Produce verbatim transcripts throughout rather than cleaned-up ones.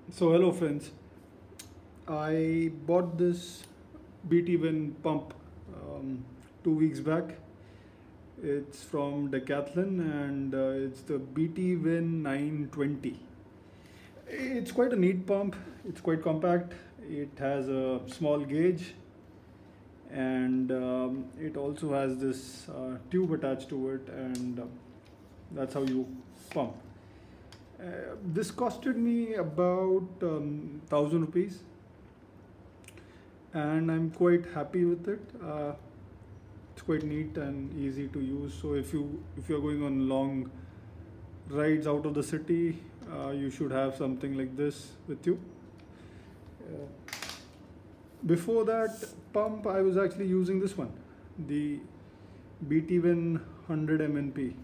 So hello friends, I bought this B T WIN pump um, two weeks back. It's from Decathlon and uh, it's the B T WIN nine twenty. It's quite a neat pump, it's quite compact, it has a small gauge and um, it also has this uh, tube attached to it, and uh, that's how you pump. Uh, this costed me about um, thousand rupees, and I'm quite happy with it. Uh, it's quite neat and easy to use. So if you if you're going on long rides out of the city, uh, you should have something like this with you. Uh, before that pump, I was actually using this one, the B T WIN one hundred M N P,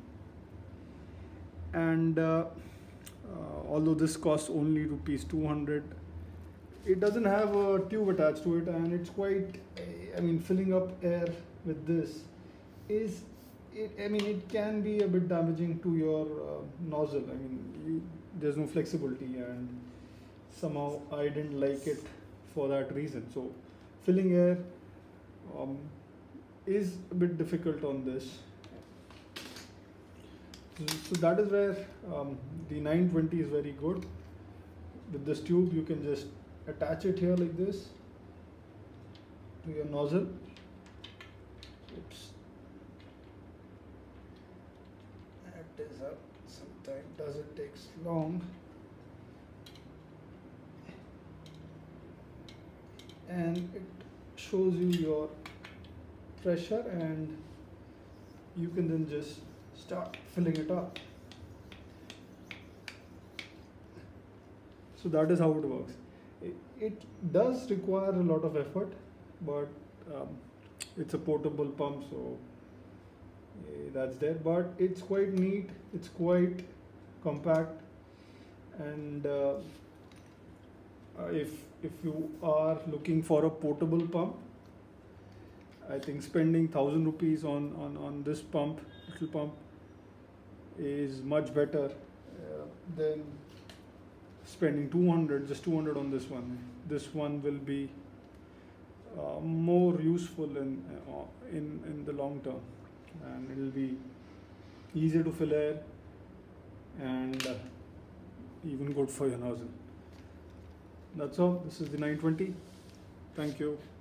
and uh, uh, although this costs only rupees two hundred, it doesn't have a tube attached to it, and it's quite, I mean, filling up air with this is it, I mean, it can be a bit damaging to your uh, nozzle. I mean, you, there's no flexibility, and somehow I didn't like it for that reason. So filling air um, is a bit difficult on this. So that is where um, the nine twenty is very good. With this tube, you can just attach it here like this to your nozzle. Oops. That is up. Sometimes does it takes long. And it shows you your pressure, and you can then just start filling it up. So that is how it works. It, it does require a lot of effort, but um, it's a portable pump, so uh, that's there. But it's quite neat, it's quite compact, and uh, uh, if if you are looking for a portable pump, I think spending thousand rupees on, on on this pump, little pump, is much better uh, than spending two hundred, just two hundred on this one. This one will be uh, more useful in, uh, in in the long term, and it will be easier to fill air and uh, even good for your nozzle. That's all. This is the nine twenty. Thank you.